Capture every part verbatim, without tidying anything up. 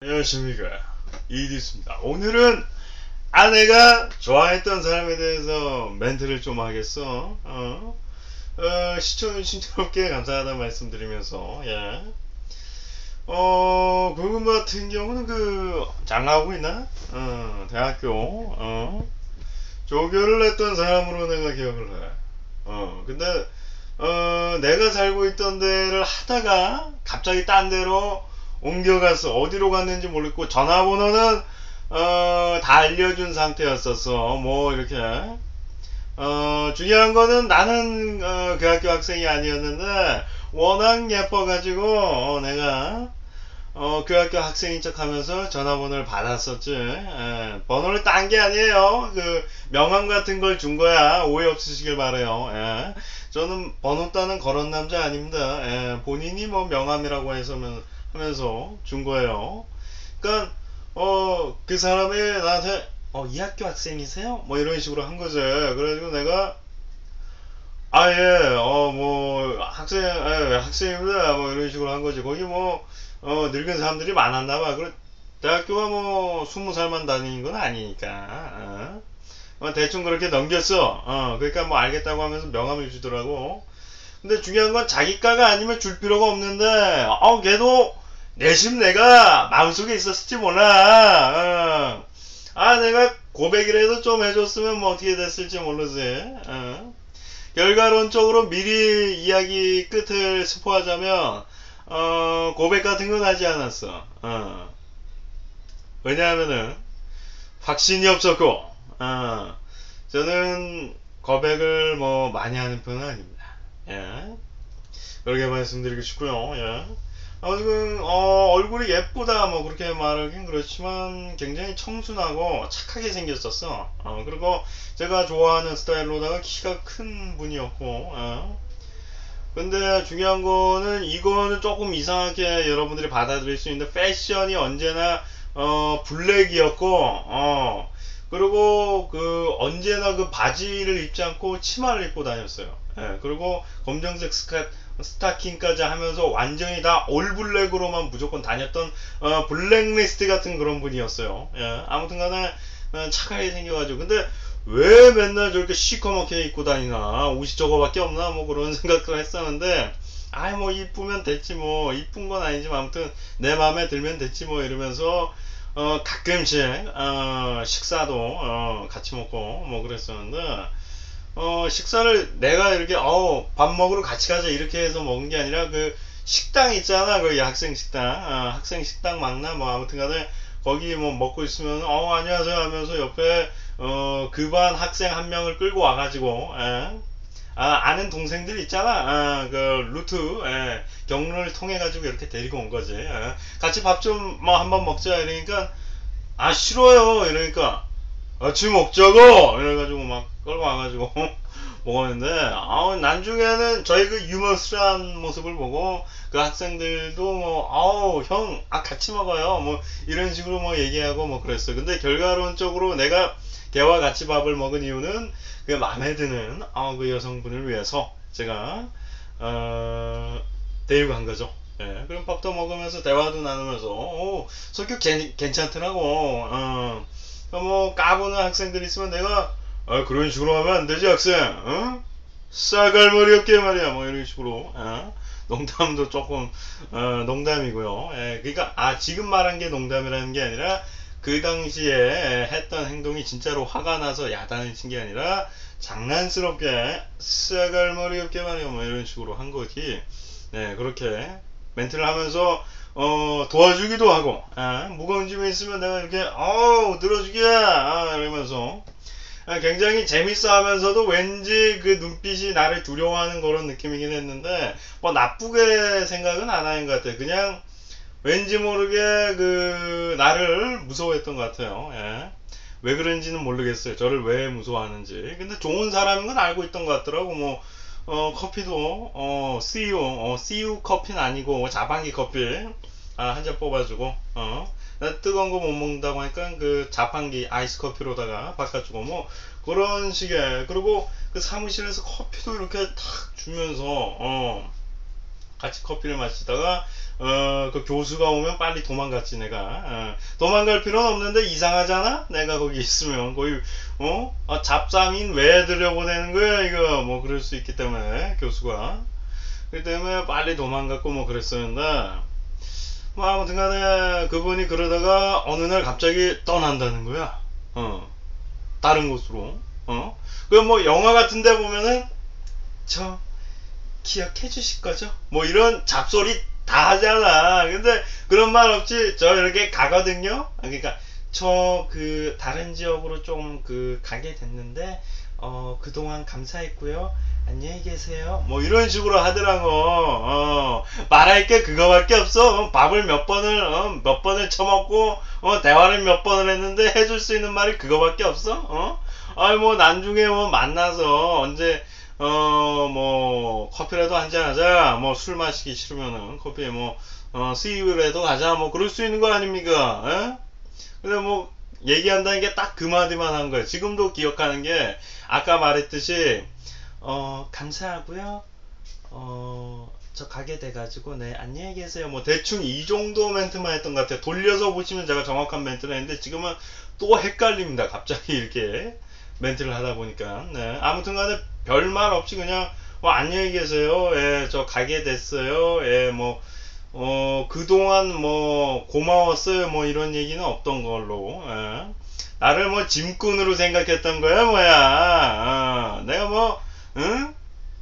안녕하십니까, 이디스입니다. 오늘은 아내가 좋아했던 사람에 대해서 멘트를 좀 하겠어. 어? 어, 시청해주신 여러분께 감사하다는 말씀드리면서, 예. 어, 그분 같은 경우는 그, 장가하고 있나? 어, 대학교, 어, 조교를 했던 사람으로 내가 기억을 해. 어, 근데, 어, 내가 살고 있던 데를 하다가 갑자기 딴 데로 옮겨가서 어디로 갔는지 모르겠고 전화번호는 어, 다 알려준 상태였었어. 뭐 이렇게 어, 중요한 거는 나는 어, 그 학교 학생이 아니었는데 워낙 예뻐가지고 어, 내가 어, 그 학교 학생인 척 하면서 전화번호를 받았었지. 예, 번호를 딴 게 아니에요. 그, 명함 같은 걸 준 거야. 오해 없으시길 바래요. 예. 저는 번호 따는 그런 남자 아닙니다. 예, 본인이 뭐 명함이라고 해서 하면서 준 거예요. 그니까, 어, 그 사람이 나한테, 어, 이 학교 학생이세요? 뭐 이런 식으로 한 거지. 그래가지고 내가, 아, 예, 어, 뭐, 학생, 예, 학생입니다. 뭐, 이런 식으로 한 거지. 거기 뭐, 어, 늙은 사람들이 많았나 봐. 그래, 대학교가 뭐, 스무 살만 다니는 건 아니니까, 어. 어, 대충 그렇게 넘겼어. 어, 그러니까 뭐, 알겠다고 하면서 명함을 주더라고. 근데 중요한 건 자기과가 아니면 줄 필요가 없는데, 어, 걔도 내심 내가 마음속에 있었을지 몰라. 어. 아, 내가 고백이라도 좀 해줬으면 뭐 어떻게 됐을지 모르지. 어. 결과론적으로 미리 이야기 끝을 스포하자면 어, 고백 같은 건 하지 않았어. 어. 왜냐하면은 확신이 없었고 어, 저는 고백을 뭐 많이 하는 편은 아닙니다. 예. 그렇게 말씀드리고 싶고요. 예. 아무튼 어, 얼굴이 예쁘다 뭐 그렇게 말하긴 그렇지만 굉장히 청순하고 착하게 생겼었어. 어, 그리고 제가 좋아하는 스타일로다가 키가 큰 분이었고 어. 근데 중요한 거는 이거는 조금 이상하게 여러분들이 받아들일 수 있는데 패션이 언제나 어 블랙이었고 어 그리고 그 언제나 그 바지를 입지 않고 치마를 입고 다녔어요. 예, 그리고 검정색 스카, 스타킹까지 하면서 완전히 다 올블랙으로만 무조건 다녔던 어 블랙리스트 같은 그런 분이었어요. 예, 아무튼간에 어, 착하게 생겨가지고 근데 왜 맨날 저렇게 시커멓게 입고 다니나 옷이 저거밖에 없나 뭐 그런 생각도 했었는데 아이 뭐 이쁘면 됐지 뭐 이쁜 건 아니지만 아무튼 내 마음에 들면 됐지 뭐 이러면서 어 가끔씩 어 식사도 어 같이 먹고 뭐 그랬었는데 어 식사를 내가 이렇게 어 밥 먹으러 같이 가자 이렇게 해서 먹은 게 아니라 그 식당 있잖아 그 학생 식당 어, 학생 식당 맞나 뭐 아무튼간에 거기 뭐 먹고 있으면 어 안녕하세요 하면서 옆에 어 그 반 학생 한 명을 끌고 와가지고 예. 아, 아는 동생들 있잖아. 아, 그 루트 예. 경로를 통해 가지고 이렇게 데리고 온 거지. 예. 같이 밥 좀 뭐 한번 먹자 이러니까 아 싫어요 이러니까 같이 먹자고 이래가지고 막 끌고 와가지고 먹었는데 아 나중에는 저희 그 유머스한 모습을 보고 그 학생들도 뭐 아우 형 아 같이 먹어요 뭐 이런 식으로 뭐 얘기하고 뭐 그랬어. 근데 결과론적으로 내가 걔와 같이 밥을 먹은 이유는 그 마음에 드는 아, 그 여성분을 위해서 제가 어, 데리고 간 거죠. 예, 그럼 밥도 먹으면서 대화도 나누면서 오, 성격 괜, 괜찮더라고. 어, 뭐 까부는 학생들 있으면 내가 아, 그런 식으로 하면 안 되지 학생. 어? 싸갈머리 없게 말이야. 뭐 이런 식으로. 어? 농담도 조금 어, 농담이고요. 예, 그러니까 아 지금 말한 게 농담이라는 게 아니라 그 당시에 했던 행동이 진짜로 화가 나서 야단을 친 게 아니라 장난스럽게 싸갈머리 없게 말이야. 뭐 이런 식으로 한 거지. 네, 그렇게 멘트를 하면서 어, 도와주기도 하고 아, 무거운 짐이 있으면 내가 이렇게 어우 들어주게 아, 이러면서 아, 굉장히 재밌어 하면서도 왠지 그 눈빛이 나를 두려워하는 그런 느낌이긴 했는데 뭐 나쁘게 생각은 안 하는 것 같아요. 그냥 왠지 모르게 그 나를 무서워했던 것 같아요. 예. 왜 그런지는 모르겠어요. 저를 왜 무서워하는지. 근데 좋은 사람인 건 알고 있던 것 같더라고. 뭐 어, 커피도 어, 씨유 어, 씨유 커피는 아니고 자판기 커피 아, 한 잔 뽑아주고 어. 나 뜨거운 거 못 먹는다고 하니까 그 자판기 아이스 커피로다가 바꿔주고 뭐 그런 식의 그리고 그 사무실에서 커피도 이렇게 탁 주면서 어 같이 커피를 마시다가 어, 그 교수가 오면 빨리 도망갔지 내가. 어, 도망갈 필요는 없는데 이상하잖아 내가 거기 있으면. 거의 어? 아, 잡상인 왜 들여보내는 거야 이거. 뭐 그럴 수 있기 때문에 교수가. 그 때문에 빨리 도망갔고 뭐 그랬었는데, 뭐 아무튼 간에 그분이 그러다가 어느 날 갑자기 떠난다는 거야. 어, 다른 곳으로. 어, 그 뭐 영화 같은 데 보면은 저 기억해 주실 거죠? 뭐 이런 잡소리 다 하잖아. 근데 그런 말 없이 저 이렇게 가거든요. 그러니까 저 그 다른 지역으로 좀 그 가게 됐는데 어 그동안 감사했고요. 안녕히 계세요. 뭐 이런 식으로 하더라고. 어, 말할 게 그거밖에 없어. 어, 밥을 몇 번을 어, 몇 번을 처먹고 어, 대화를 몇 번을 했는데 해줄 수 있는 말이 그거밖에 없어. 어? 아이 뭐 나중에 뭐 만나서 언제 어 뭐 커피라도 한잔 하자. 뭐 술 마시기 싫으면은 커피에 뭐 어, 수입이라도 가자. 뭐 그럴 수 있는 거 아닙니까? 에? 근데 뭐 얘기한다는 게 딱 그 마디만 한 거예요. 지금도 기억하는 게 아까 말했듯이 어 감사하고요. 어 저 가게 돼가지고 네 안녕히 계세요. 뭐 대충 이 정도 멘트만 했던 것 같아요. 돌려서 보시면 제가 정확한 멘트를 했는데 지금은 또 헷갈립니다. 갑자기 이렇게 멘트를 하다 보니까. 네. 아무튼 간에 별말 없이 그냥 뭐 안녕히 계세요. 예, 저 가게 됐어요. 예, 뭐 어, 그동안 뭐 고마웠어요. 뭐 이런 얘기는 없던 걸로. 예. 나를 뭐 짐꾼으로 생각했던 거야, 뭐야. 어, 내가 뭐 응?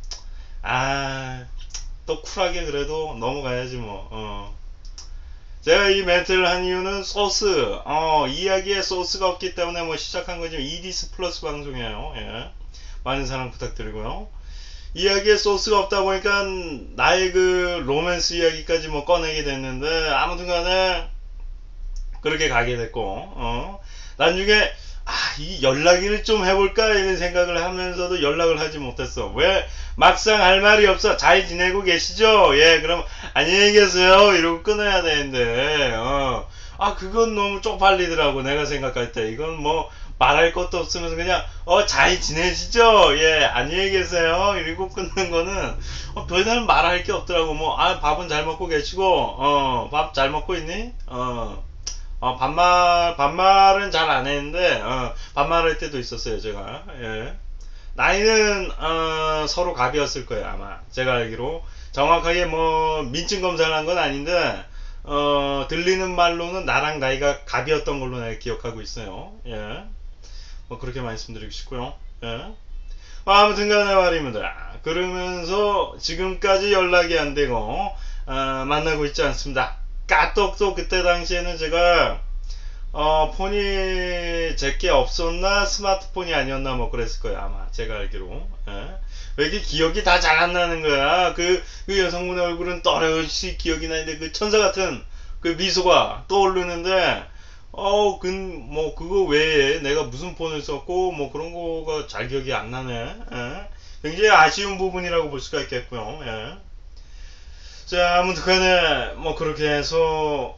아, 또 쿨하게 그래도 넘어가야지 뭐. 어. 제가 이 멘트를 한 이유는 소스, 어, 이야기에 소스가 없기 때문에 뭐 시작한 거지만 이디스 플러스 방송이에요. 예. 많은 사랑 부탁드리고요. 이야기에 소스가 없다 보니까 나의 그 로맨스 이야기까지 뭐 꺼내게 됐는데, 아무튼 간에 그렇게 가게 됐고, 어. 나중에 아, 이 연락을 좀 해볼까 이런 생각을 하면서도 연락을 하지 못했어. 왜? 막상 할 말이 없어. 잘 지내고 계시죠? 예, 그럼 안녕히 계세요 이러고 끊어야 되는데, 어. 아, 그건 너무 쪽팔리더라고 내가 생각할 때. 이건 뭐 말할 것도 없으면서 그냥 어 잘 지내시죠? 예, 안녕히 계세요 이러고 끊는 거는 어, 별다른 말할 게 없더라고. 뭐 아, 밥은 잘 먹고 계시고, 어, 밥 잘 먹고 있니? 어. 어, 반말, 반말은 잘 안 했는데, 어, 반말할 때도 있었어요, 제가. 예. 나이는, 어, 서로 갑이었을 거예요, 아마. 제가 알기로. 정확하게 뭐, 민증 검사를 한 건 아닌데, 어, 들리는 말로는 나랑 나이가 갑이었던 걸로 내가 기억하고 있어요. 예. 뭐, 그렇게 말씀드리고 싶고요. 예. 뭐, 아무튼 간에 말입니다. 그러면서 지금까지 연락이 안 되고, 어, 만나고 있지 않습니다. 까똑도 그때 당시에는 제가 어 폰이 제게 없었나 스마트폰이 아니었나 뭐 그랬을 거예요 아마 제가 알기로. 예. 왜 이렇게 기억이 다 잘 안 나는 거야. 그, 그 여성분의 얼굴은 또렷이 기억이 나는데 그 천사 같은 그 미소가 떠오르는데 어 그 뭐 그거 외에 내가 무슨 폰을 썼고 뭐 그런 거가 잘 기억이 안 나네. 예. 굉장히 아쉬운 부분이라고 볼 수가 있겠고요. 예. 자, 아무튼 간에 뭐 그렇게 해서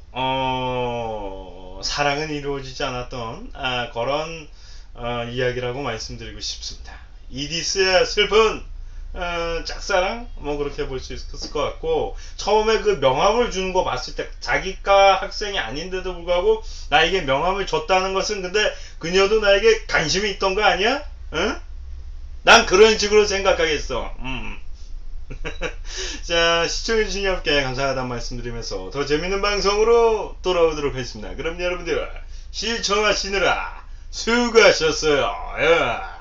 어 사랑은 이루어지지 않았던 아, 그런 어, 이야기라고 말씀드리고 싶습니다. 이디스의 슬픈 어, 짝사랑 뭐 그렇게 볼 수 있을 것 같고, 처음에 그 명함을 주는 거 봤을 때 자기가 학생이 아닌데도 불구하고 나에게 명함을 줬다는 것은 근데 그녀도 나에게 관심이 있던 거 아니야? 응? 난 그런 식으로 생각하겠어. 음. 자, 시청해주신 여러분께 감사하다는 말씀드리면서 더 재밌는 방송으로 돌아오도록 하겠습니다. 그럼 여러분들 시청하시느라 수고하셨어요. 예.